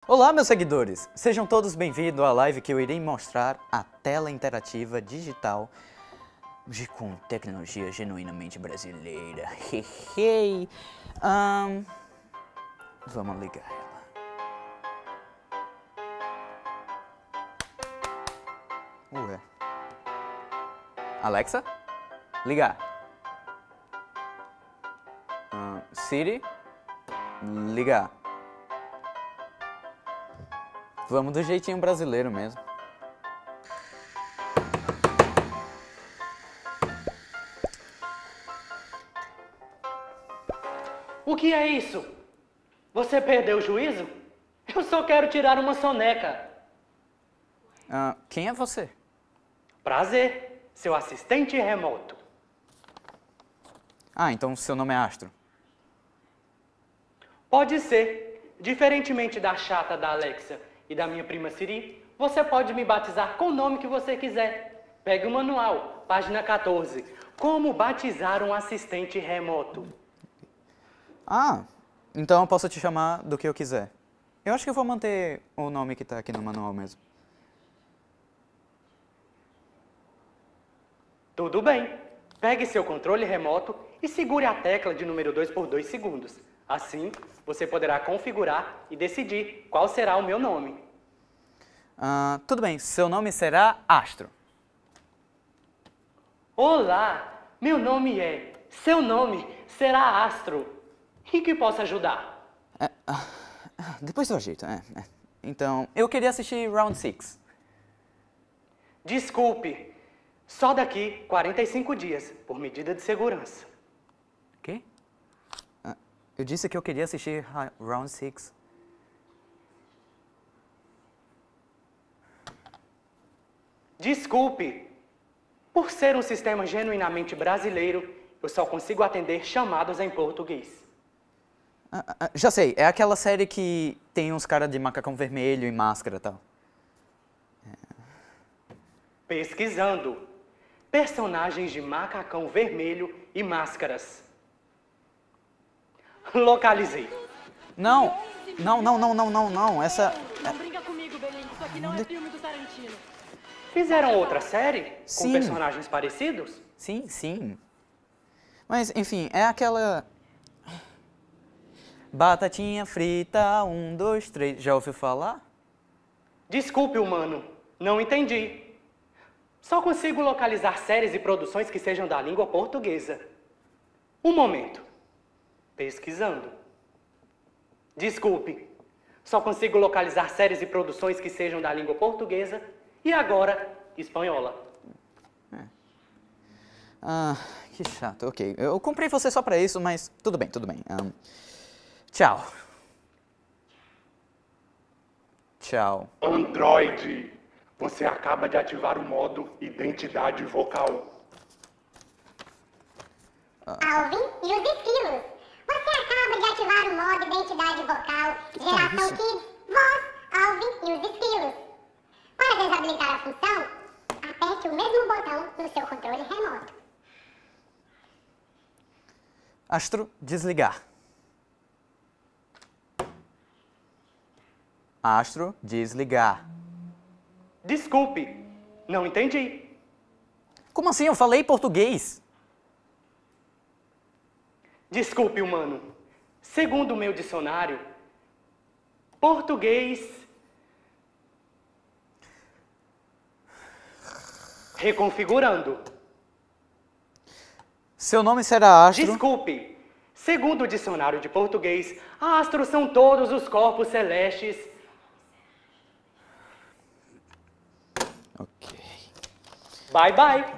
Olá, meus seguidores! Sejam todos bem-vindos à live que eu irei mostrar a tela interativa digital com tecnologia genuinamente brasileira. Hehe. Vamos ligar ela. Ué. Alexa? Ligar. Siri? Ligar. Vamos do jeitinho brasileiro mesmo. O que é isso? Você perdeu o juízo? Eu só quero tirar uma soneca. Quem é você? Prazer, seu assistente remoto. Então seu nome é Astro. Pode ser. Diferentemente da chata da Alexa e da minha prima Siri, você pode me batizar com o nome que você quiser. Pegue o manual, página 14. Como batizar um assistente remoto. Então eu posso te chamar do que eu quiser. Eu acho que eu vou manter o nome que está aqui no manual mesmo. Tudo bem. Pegue seu controle remoto e segure a tecla de número 2 por 2 segundos. Assim, você poderá configurar e decidir qual será o meu nome. Tudo bem, seu nome será Astro. Olá, meu nome é... Seu nome será Astro. Em que posso ajudar? Depois eu ajeito. Então, eu queria assistir Round 6. Desculpe, só daqui 45 dias, por medida de segurança. Quê? Eu disse que eu queria assistir Round 6. Desculpe, por ser um sistema genuinamente brasileiro, eu só consigo atender chamadas em português. Já sei, é aquela série que tem uns caras de macacão vermelho e máscara e tal. Pesquisando. Personagens de macacão vermelho e máscaras. Localizei. Não, essa... Não brinca comigo, Belém. Isso aqui não é filme do Tarantino. Fizeram outra série? Com Sim. personagens parecidos? Sim. Mas, enfim, é aquela... Batatinha frita, 1, 2, 3. Já ouviu falar? Desculpe, humano. Não entendi. Só consigo localizar séries e produções que sejam da língua portuguesa. Um momento. Pesquisando. Desculpe. Só consigo localizar séries e produções que sejam da língua portuguesa e agora espanhola. Que chato, ok. Eu comprei você só pra isso, mas tudo bem. Tchau. Android, você acaba de ativar o modo identidade vocal. Alvin e os esquilos. Você acaba de ativar o modo identidade vocal, geração Kids, voz, Alvin e os esquilos. Para desabilitar a função, aperte o mesmo botão no seu controle remoto. Astro, desligar. Astro, desligar. Desculpe. Não entendi. Como assim? Eu falei português. Desculpe, humano. Segundo o meu dicionário, português... Reconfigurando. Seu nome será Astro. Desculpe. Segundo o dicionário de português, astros são todos os corpos celestes. Ok. Bye, bye.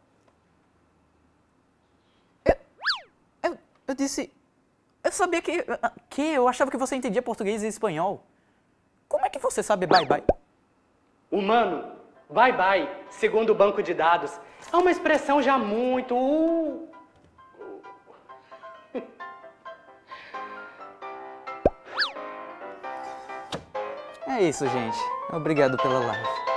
Eu disse... Eu sabia que... Eu achava que você entendia português e espanhol. Como é que você sabe bye bye? Humano, bye bye, segundo o banco de dados, é uma expressão já muito... É isso, gente. Obrigado pela live.